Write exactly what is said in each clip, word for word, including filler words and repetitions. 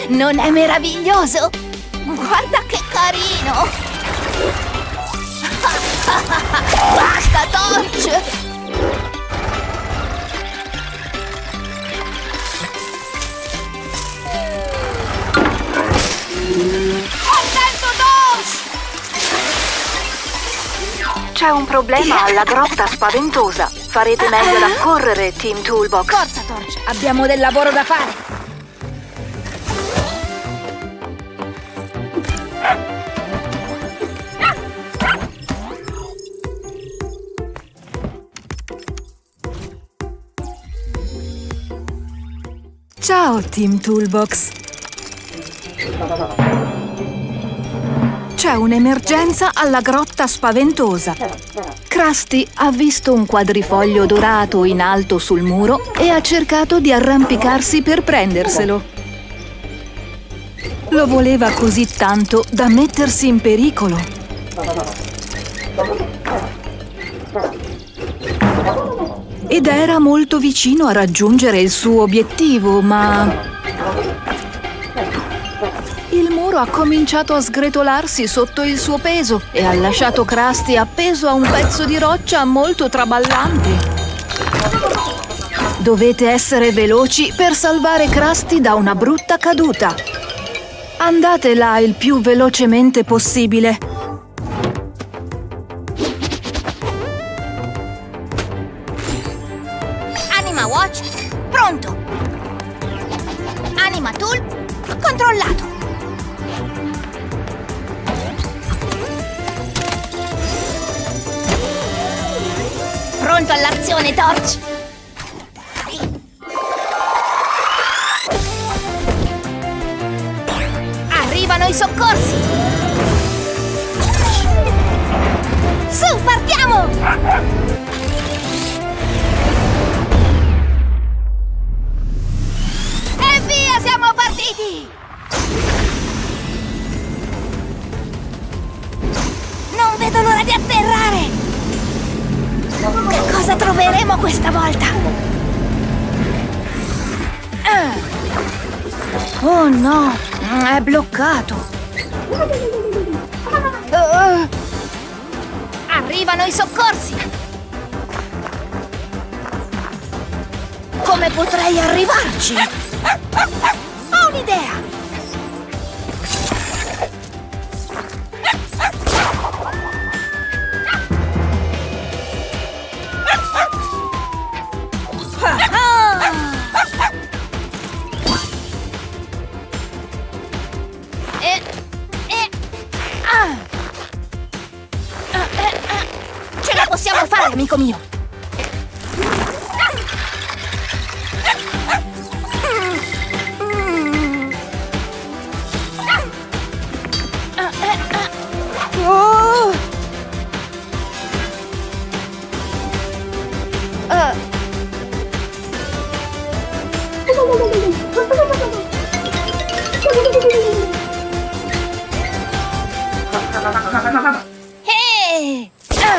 Non è meraviglioso? Guarda che carino! Basta, Torch! Attento, Torch! C'è un problema alla grotta spaventosa. Farete meglio ad accorrere, Team Toolbox. Forza, Torch! Abbiamo del lavoro da fare! Ciao, Team Toolbox! C'è un'emergenza alla grotta spaventosa. Krusty ha visto un quadrifoglio dorato in alto sul muro e ha cercato di arrampicarsi per prenderselo. Lo voleva così tanto da mettersi in pericolo. Ed era molto vicino a raggiungere il suo obiettivo, ma il muro ha cominciato a sgretolarsi sotto il suo peso e ha lasciato Krusty appeso a un pezzo di roccia molto traballante. Dovete essere veloci per salvare Krusty da una brutta caduta. Andate là il più velocemente possibile. Anima Watch, pronto! Anima Tool, controllato! Pronto all'azione, Torch! Arrivano i soccorsi! Su, partiamo! Siamo partiti! Non vedo l'ora di atterrare! Che cosa troveremo questa volta? Ah. Oh no! È bloccato! Uh. Arrivano i soccorsi! Come potrei arrivarci? Ho un'idea! E, e, ah. Ce la possiamo fare, amico mio! Hey!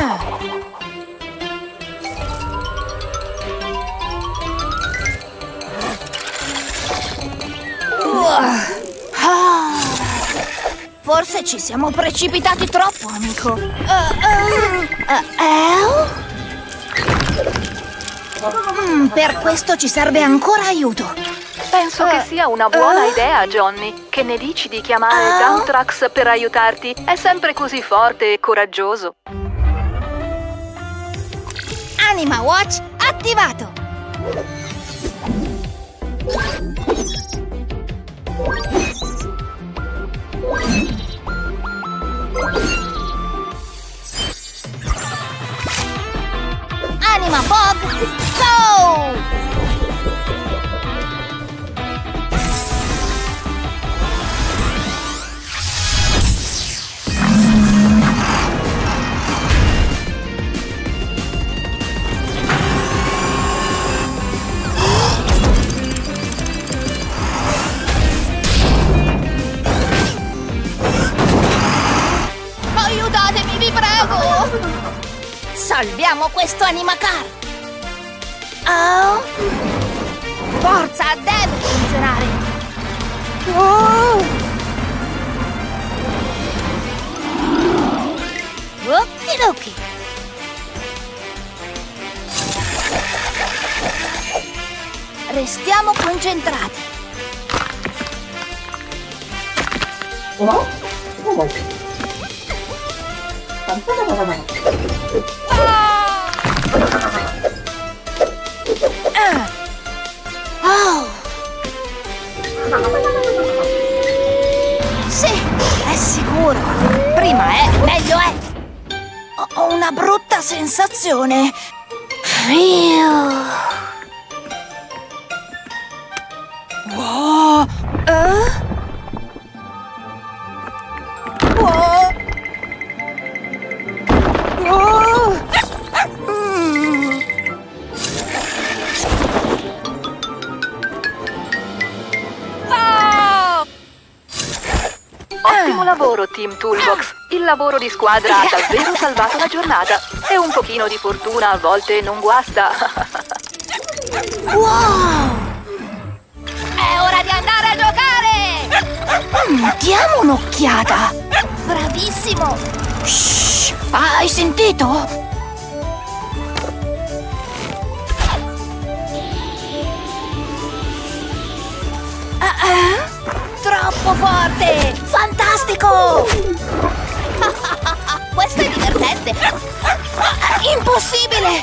Forse ci siamo precipitati troppo, amico. Uh, uh, uh, uh. Mm, per questo ci serve ancora aiuto. Penso che sia una buona idea, Johnny. Che ne dici di chiamare Dawntrax per aiutarti? È sempre così forte e coraggioso. Anima Watch attivato! Anima Fog, go! Aiutatemi, vi prego! Salviamo questo Animacar! Oh! Forza, deve funzionare! Oh! Okidoki! Restiamo concentrati. Oh? Oh. Oh! Sì, è sicuro. Prima è, meglio è. Ho- Ho una brutta sensazione. Fiu. Wow. Eh? Wow. Wow. Mm. Oh. Ottimo lavoro, Team Toolbox. Il lavoro di squadra ha davvero salvato la giornata. E un pochino di fortuna a volte non guasta. Wow! È ora di andare a giocare! Mm, diamo un'occhiata! Bravissimo! Shh! Hai sentito? Ah, ah. Troppo forte! Fantastico! Questo è divertente! Impossibile!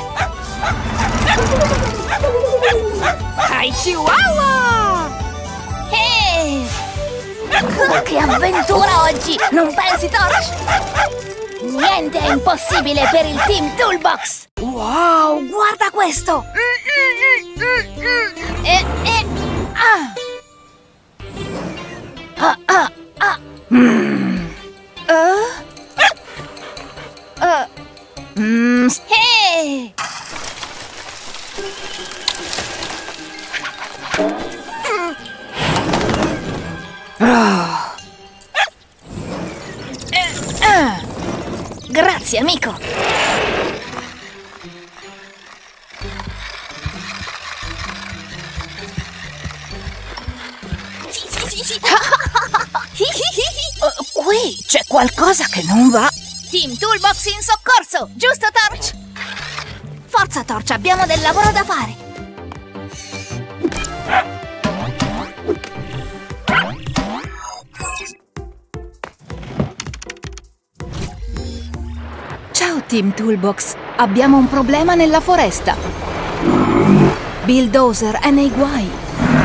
Hai Chihuahua! Ehi! Che avventura oggi! Non pensi, Torch? Niente è impossibile per il Team Toolbox! Wow! Guarda questo! E... e... ah! Ah, ah, ah. Mm. Uh. Uh. Mm. Hey. Mm. Oh. Eh, ah. Grazie, amico. Sì, sì, sì, sì. Uh, qui c'è qualcosa che non va. Team Toolbox in soccorso, giusto, Torch? Forza, Torch, abbiamo del lavoro da fare. Ciao Team Toolbox, abbiamo un problema nella foresta. Bulldozer è nei guai.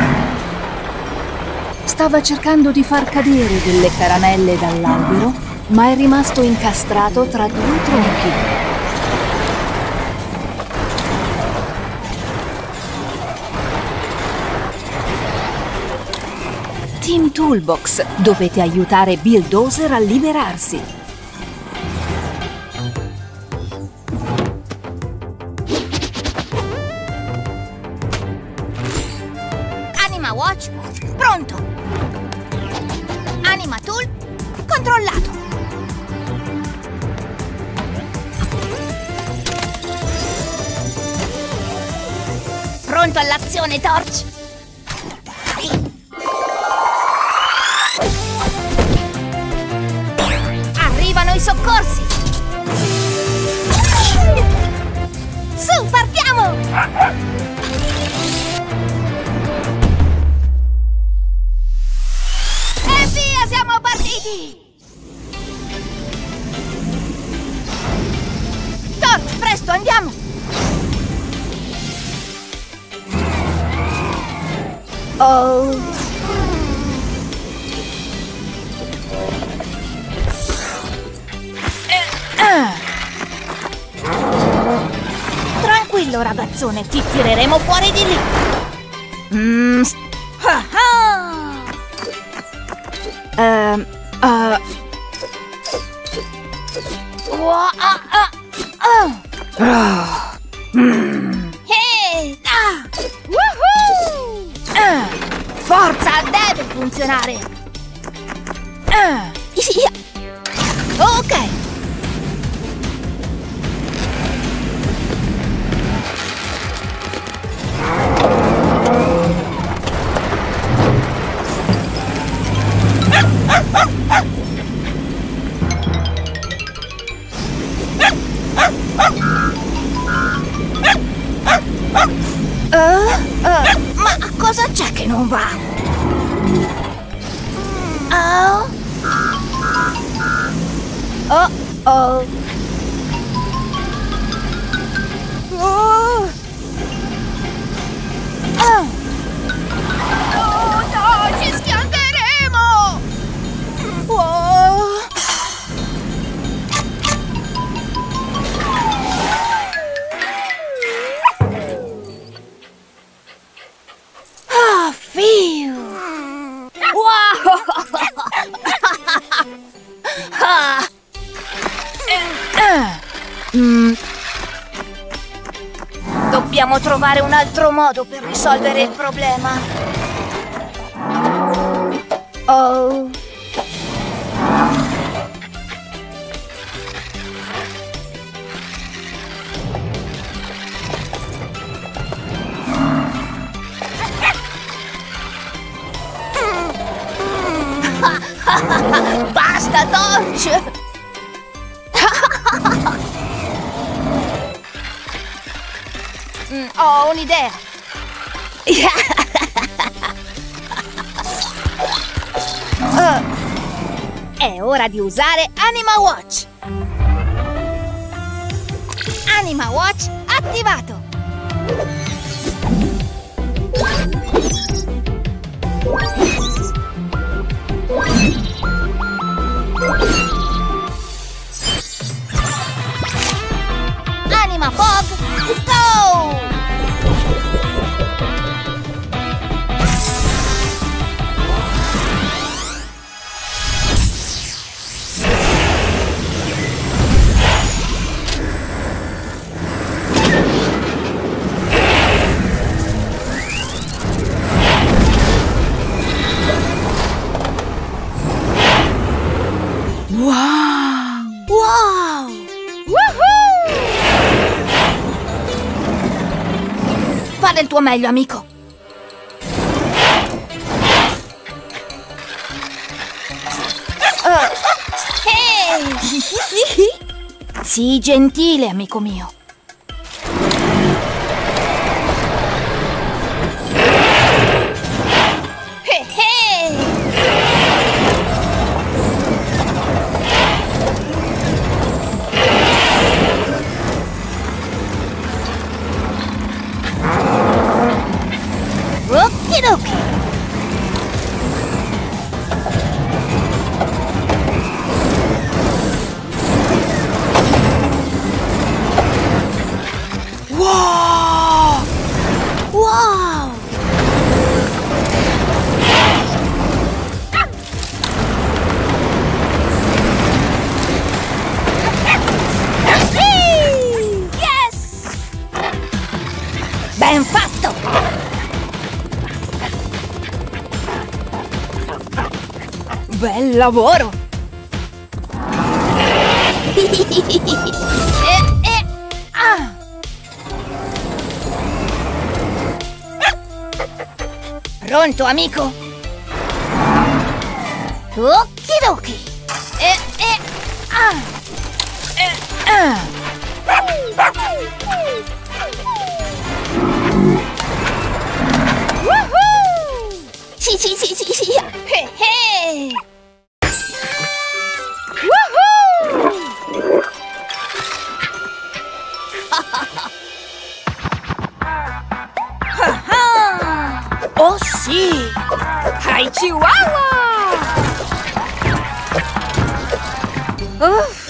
Stava cercando di far cadere delle caramelle dall'albero, ma è rimasto incastrato tra due tronchi. Team Toolbox, dovete aiutare Bulldozer a liberarsi. Anima Watch, pronto. Anima Tool, controllato. Pronto all'azione, Torch. Arrivano i soccorsi. Su, partiamo! E via, siamo partiti! Torch, presto, andiamo! Oh! Eh, ah. Tranquillo, ragazzone, ti tireremo fuori di lì! Mm. Ah ah. Ehm, uh, Wow, ah, ah, ah. ah, mm, Hey, ah. Woohoo! Ah. Forza, deve funzionare! Ah. Ok! Oh. Oh oh. Oh. Oh. Oh no, ci schianteremo! Oh. Ah, Phil! Wow! Ah. Mm. Dobbiamo trovare un altro modo per risolvere il problema. Oh. Basta, Torch! mm, ho un'idea! uh, è ora di usare Anima Watch! Anima Watch attivato! Anima Fog, go! Wow! Wow! Woohoo! Fa del tuo meglio, amico. Uh. Hey! Sii gentile, amico mio. Hey, hey! Okidoki. Wow! Wow! Yes! Ben fatto! Bel lavoro! e, e, ah. Pronto, amico? Okidoki! E, e, ah. E, ah. Woohoo! Sì, sì, sì, sì, sì! Hey, hey! Oh sì! Hai Chihuahua! Uff.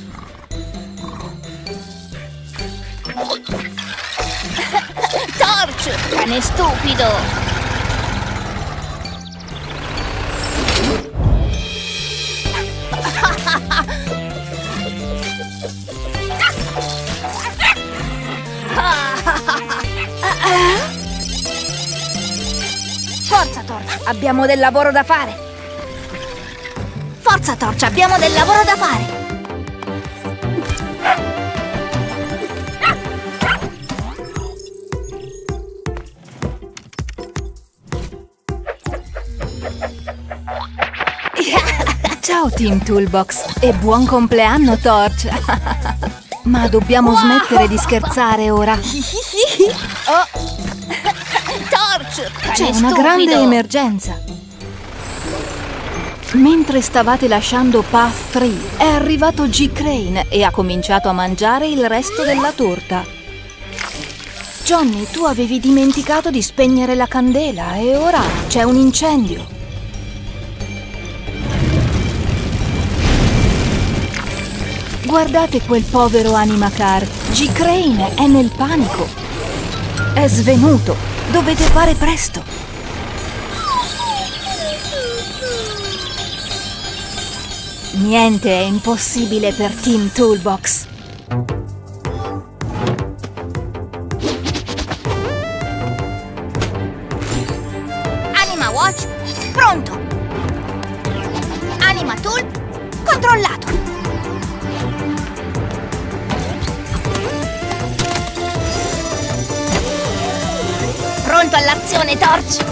Torch, cane stupido! Forza, Torch, abbiamo del lavoro da fare! Forza, Torch, abbiamo del lavoro da fare! Ciao Team Toolbox e buon compleanno, Torch! Ma dobbiamo wow. smettere di scherzare ora. Oh. Torch! C'è una grande emergenza. Mentre stavate lasciando Path tre, è arrivato G. Crane e ha cominciato a mangiare il resto della torta. Johnny, tu avevi dimenticato di spegnere la candela e ora c'è un incendio. Guardate quel povero Animacar. G. Crane è nel panico. È svenuto. Dovete fare presto. Niente è impossibile per Team Toolbox. Anima Watch, pronto. Anima Tool, controllato. Pronto all'azione, Torch!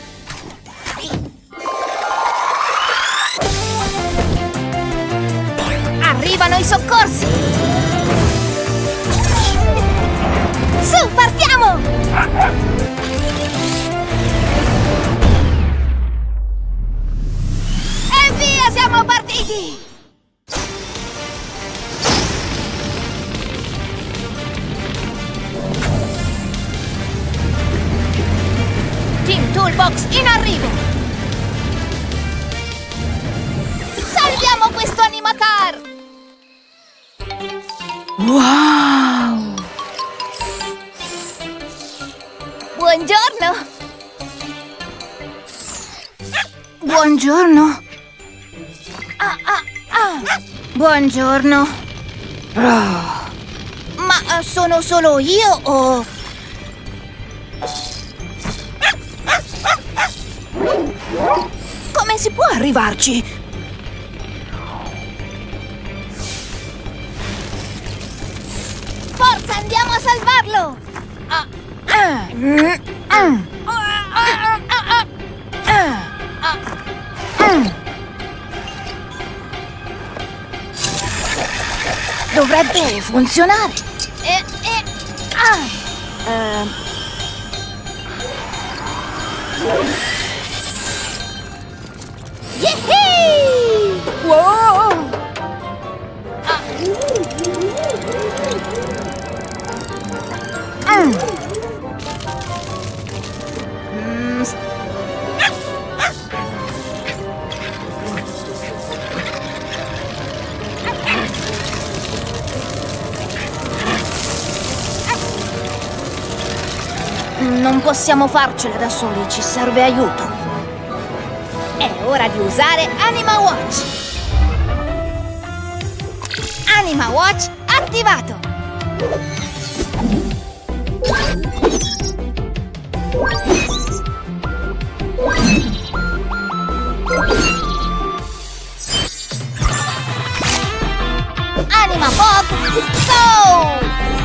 Arrivano i soccorsi! Su, partiamo! E via, siamo partiti! Team Toolbox in arrivo! Salviamo questo Animacar! Wow! Buongiorno! Buongiorno! Ah, ah, ah. Buongiorno! Oh. Ma eh, sono solo io o... Come si può arrivarci? Forza, andiamo a salvarlo! Ah. Ah. Mm. Mm. Dovrebbe funzionare. Eh, eh, ah. Eh. Yehey! Wow! Ah. Mm. Mm. Non possiamo farcela da soli, ci serve aiuto. È ora di usare Anima Watch. Anima Watch attivato. Anima Pop, go!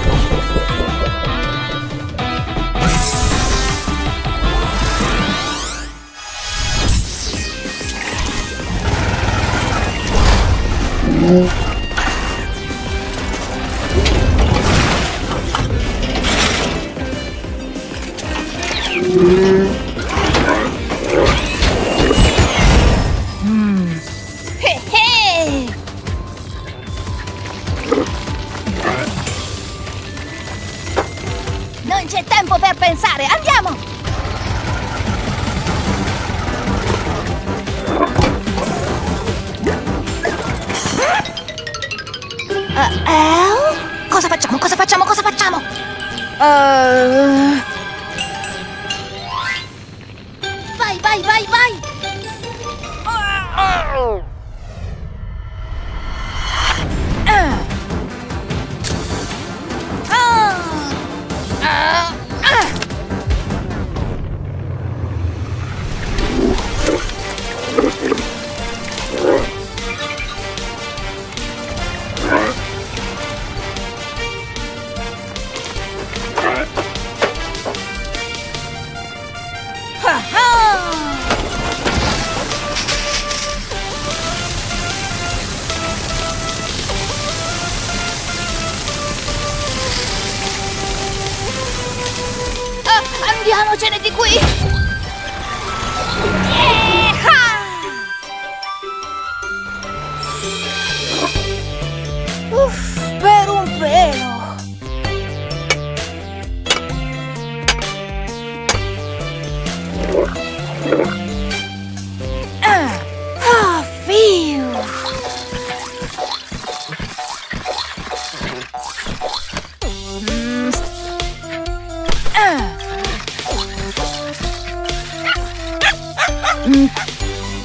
Mm. He he! Non c'è tempo per pensare, andiamo! Uh, eh? Cosa facciamo? Cosa facciamo? Cosa facciamo? Uh... Vai, vai, vai, vai! Ah. Ah. Ah. Ah. Andiamocene di qui! Yeah!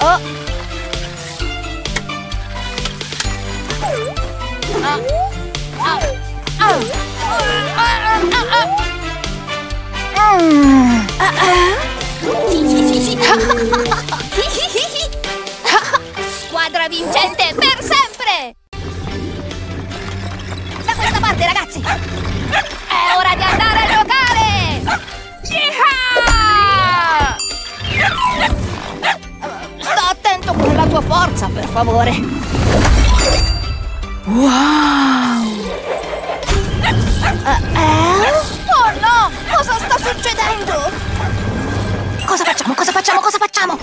Oh. Ah. Ah. Ah. Ah. Mm. Ah. Squadra vincente per sempre! Da questa parte, ragazzi! È ora di andare a giocare! Yeehaw! Sta attento con la tua forza, per favore! Wow! Uh, eh? Oh no! Cosa sta succedendo? Cosa facciamo? Cosa facciamo? Cosa facciamo?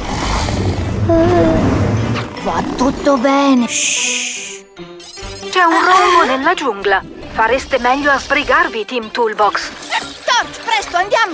Va tutto bene. Shh. C'è un rombo nella giungla. Fareste meglio a sbrigarvi, Team Toolbox. Torch, presto, andiamo!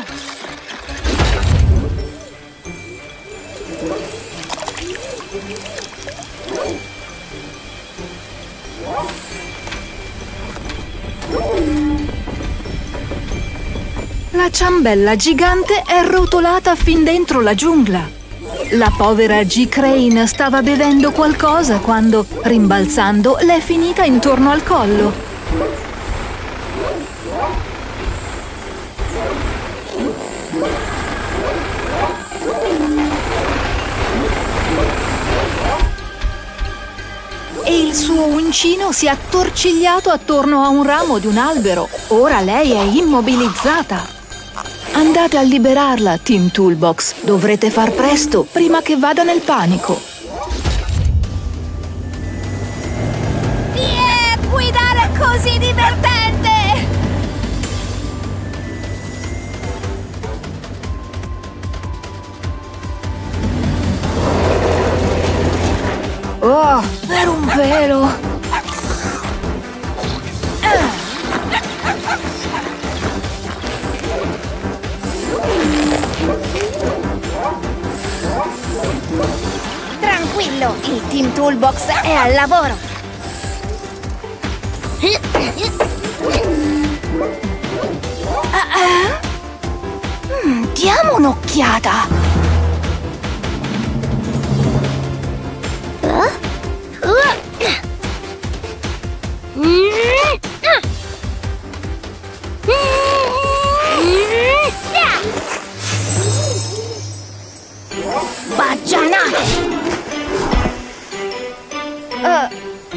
La ciambella gigante è rotolata fin dentro la giungla. La povera G. Crane stava bevendo qualcosa quando, rimbalzando, le è finita intorno al collo. E il suo uncino si è attorcigliato attorno a un ramo di un albero. Ora lei è immobilizzata. Andate a liberarla, Team Toolbox. Dovrete far presto, prima che vada nel panico. Yeah, guidare è così divertente! Oh, per un pelo! Tranquillo, il Team Toolbox è al lavoro. Ah, ah. Mm, diamo un'occhiata. Baggianate! Uh.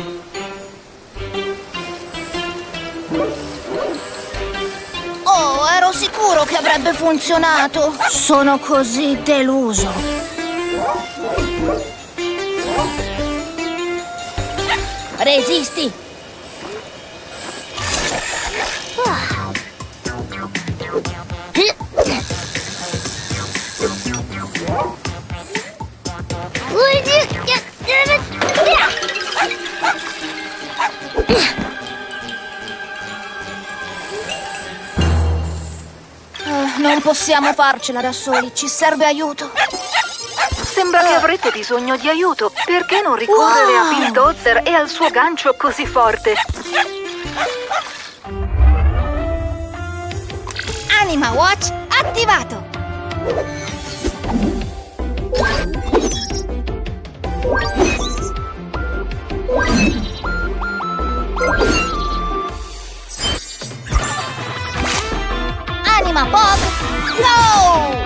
Oh, ero sicuro che avrebbe funzionato. Sono così deluso. Resisti! Uh, non possiamo farcela da soli, ci serve aiuto. Sembra che avrete bisogno di aiuto. Perché non ricorrere Wow. a Bill Dozer e al suo gancio così forte? Anima Watch attivato! Anima Pog, go!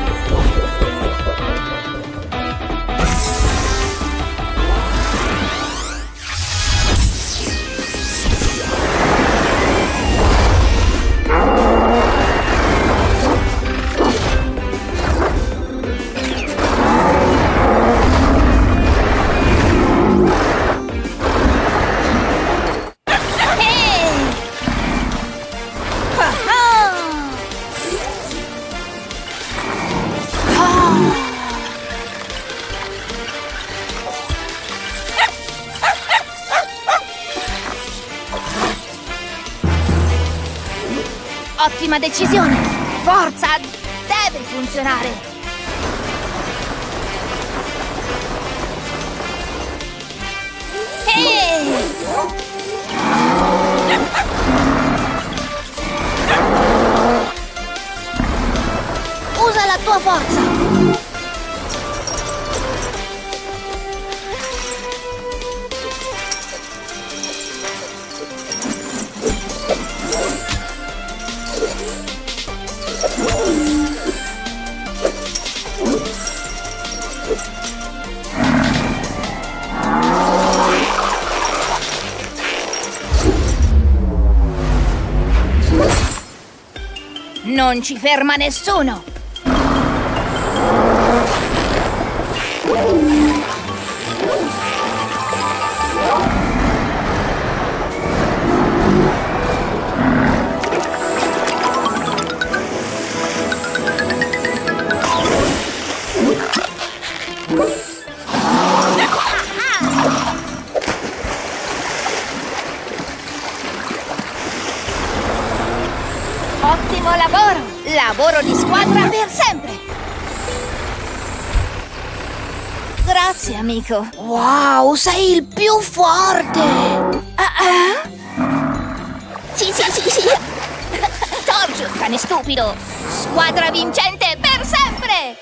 Ottima decisione! Forza! Deve funzionare! Ehi! Usa la tua forza! Non ci ferma nessuno! Ottimo lavoro! Lavoro di squadra per sempre! Grazie, amico. Wow, sei il più forte! Uh-uh. Sì, sì, sì, sì! Torch, cane stupido! Squadra vincente per sempre!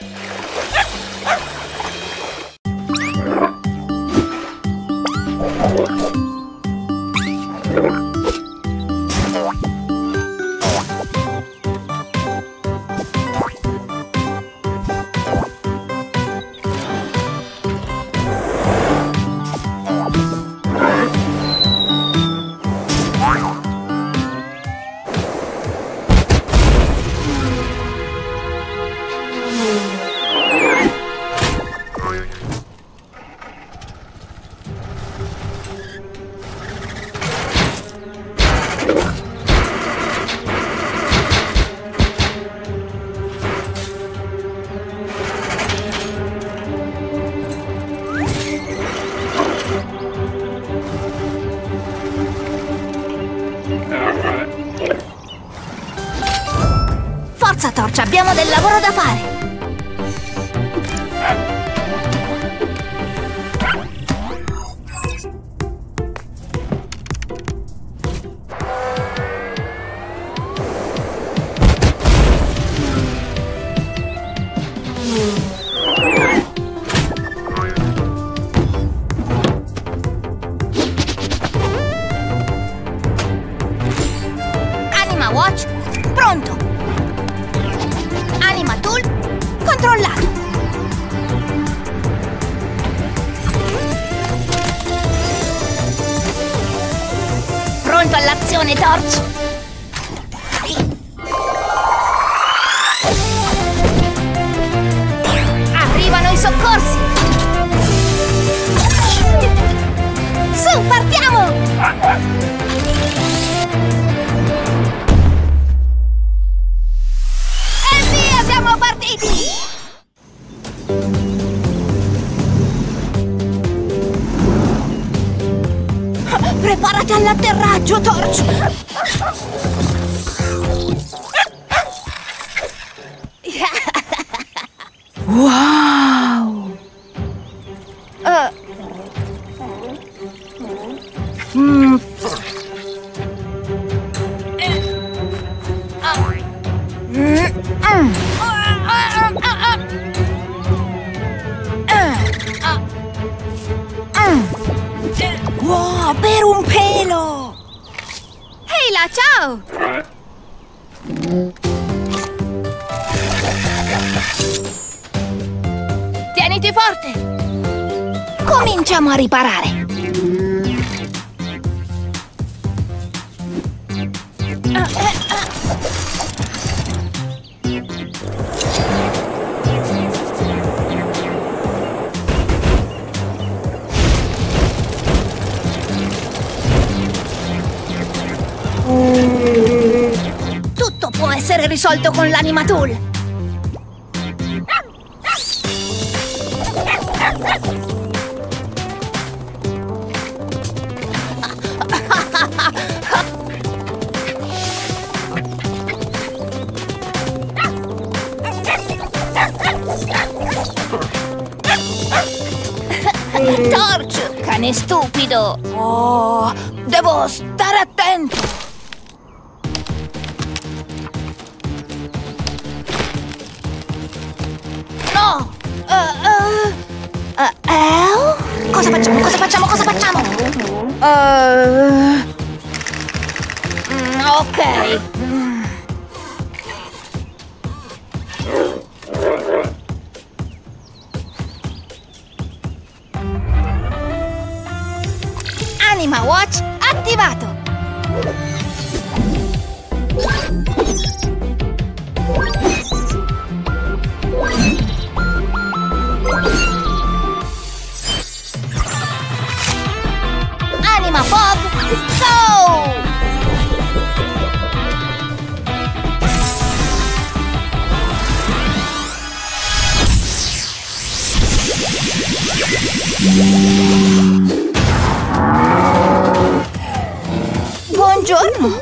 Forza, Torch, abbiamo del lavoro da fare! Anima Watch, pronto! Anima Tool, controllato! Pronto all'azione, Torch! Arrivano i soccorsi! Su, partiamo! E via, siamo partiti! Preparati all'atterraggio, Torch! Wow! Uh. Mm. Wow, per un pelo! Ehi là, ciao! Tieniti forte! Cominciamo a riparare! Tutto può essere risolto con l'Anima Tool! Torch, cane stupido! Oh, devo stare attento! No! Uh, uh, uh, eh? Cosa facciamo? Cosa facciamo? Cosa facciamo? Uh, mm, ok. Mm. Anima Watch attivato! Buongiorno!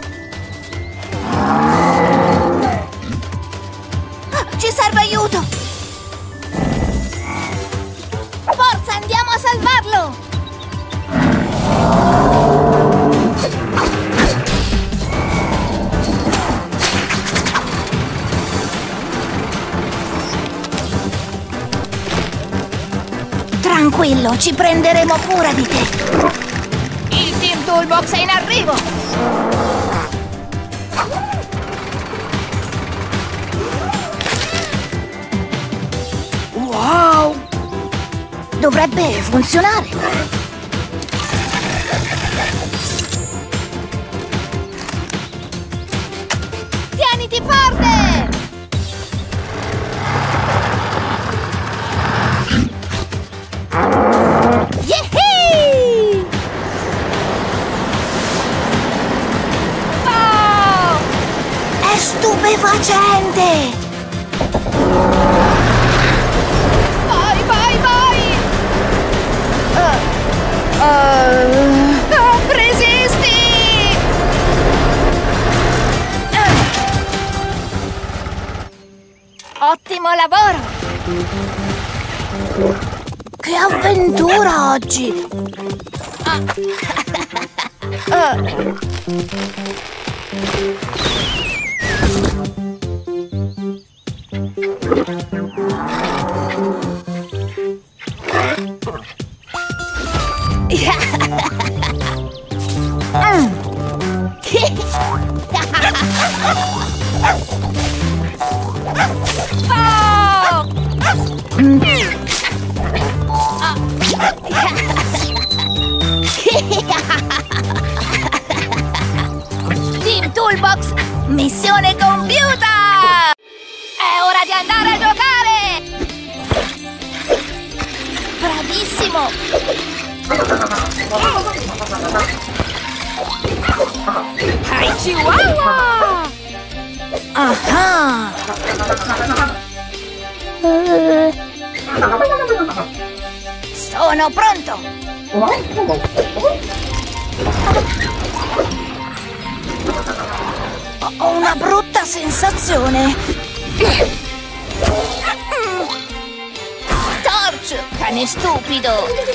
Ci serve aiuto! Forza, andiamo a salvarlo! Tranquillo, ci prenderemo cura di te! Il Team Toolbox è in arrivo! Wow! Dovrebbe funzionare! Tieniti forte! Yehey! Oh! È stupefacente! Vai, vai, vai! Uh, uh, oh, resisti! Uh. Ottimo lavoro! Che avventura oggi! Ah. uh. Team Toolbox, missione compiuta! È ora di andare a giocare! Bravissimo! Hai Chihuahua! Ah! Sono pronto! Ho una brutta sensazione! Torch, cane stupido!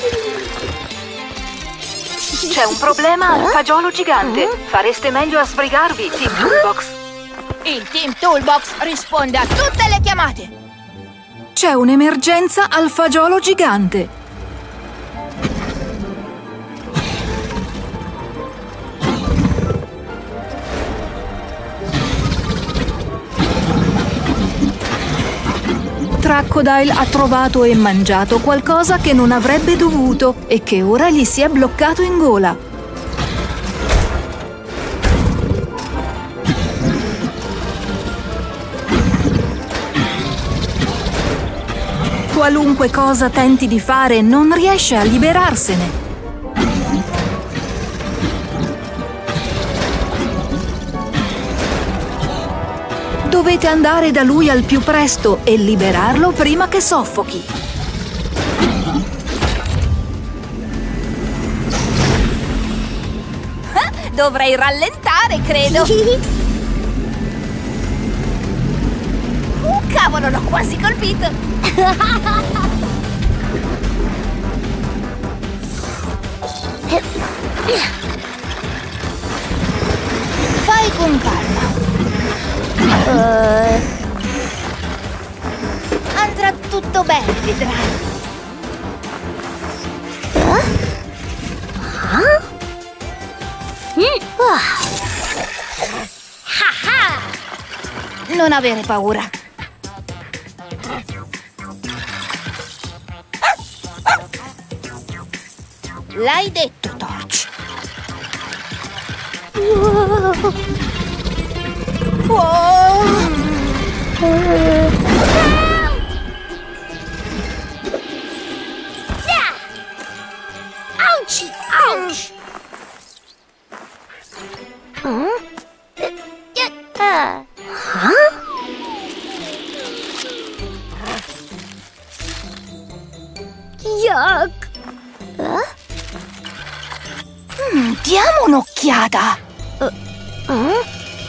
C'è un problema al fagiolo gigante. Fareste meglio a sbrigarvi, Team Toolbox. Il Team Toolbox risponde a tutte le chiamate! C'è un'emergenza al fagiolo gigante. Crocodile ha trovato e mangiato qualcosa che non avrebbe dovuto e che ora gli si è bloccato in gola. Qualunque cosa tenti di fare, non riesce a liberarsene. Dovete andare da lui al più presto e liberarlo prima che soffochi. Dovrei rallentare, credo. Uh, cavolo, l'ho quasi colpito. Fai con calma. Uh, andrà tutto bene, vedrai. Uh? Huh? Uh. Non avere paura. L'hai detto, Torch. Wow. Wow. Yeah. Ouch! Ouch! Huh? Uh. Huh? Yuck! Eh? Mm, diamo un'occhiata! Uh, uh?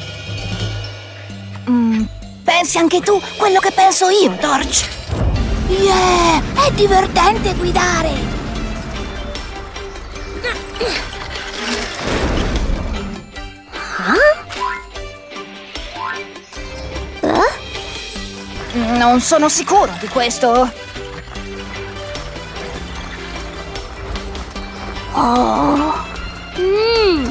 Mm, pensi anche tu quello che penso io, Torch? Yeah! È divertente guidare! Huh? Uh? Non sono sicuro di questo. Oh. Mm.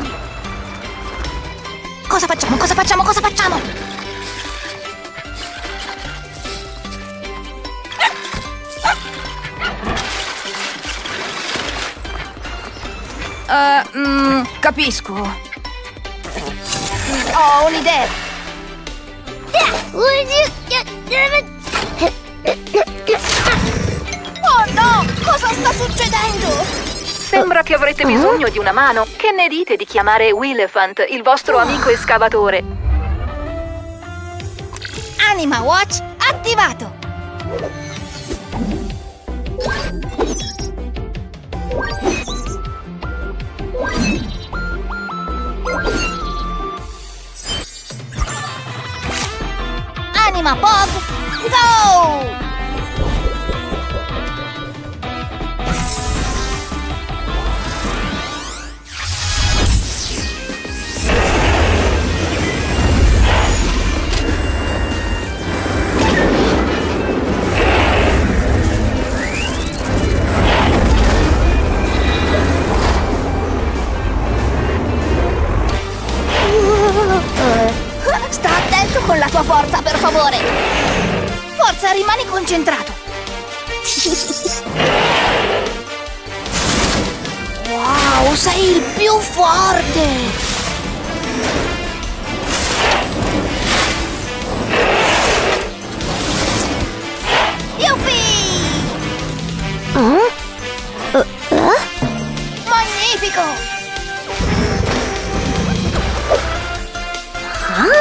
Cosa facciamo? Cosa facciamo? Cosa facciamo? Uh, mm, capisco. Ho un'idea. Oh no! Cosa sta succedendo? Sembra che avrete bisogno di una mano. Che ne dite di chiamare Willefant, il vostro amico escavatore? Anima Watch attivato! Anima Pog, go! Sta attento con la tua forza, per favore! Forza, rimani concentrato! Wow, sei il più forte! Yuppie! Uh? Uh, uh? Magnifico! Huh?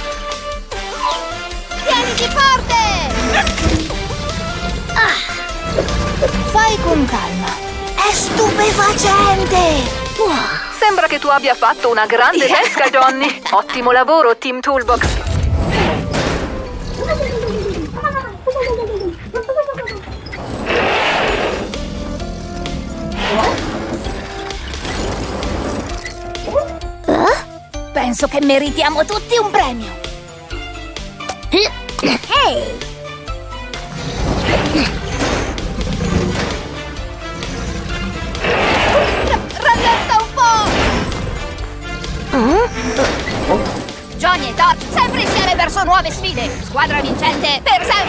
Tieniti forte! Ah. Fai con calma. È stupefacente! Wow. Sembra che tu abbia fatto una grande pesca, Johnny. Ottimo lavoro, Team Toolbox. Uh? Penso che meritiamo tutti un premio. Hey! Rallenta un po'! Uh? Johnny e Torch sempre insieme verso nuove sfide. Squadra vincente per sempre!